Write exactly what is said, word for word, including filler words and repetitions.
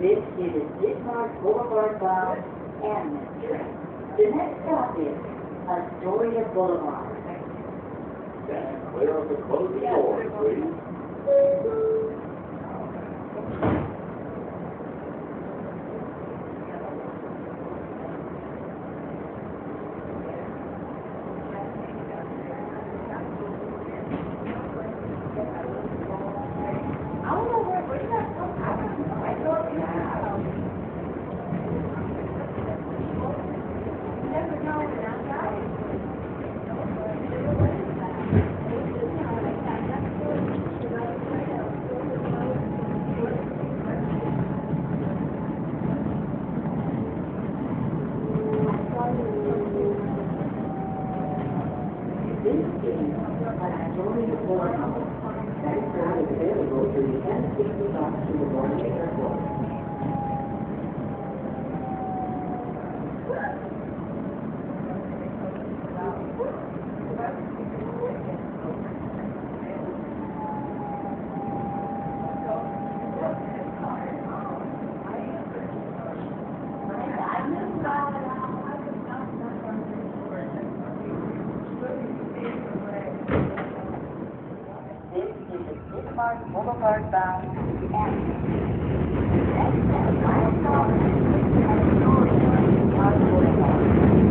This is a Bismarck Boulevard bound ambulance train. The next stop is Astoria Boulevard. Stand clear of the closing doors, please. This is Astoria Boulevard. That is not available for the ten sixty bus to the Boulevard Airport. This is a Bismarck Boulevard bound ambulance. Next stop, last stop, Astoria Boulevard.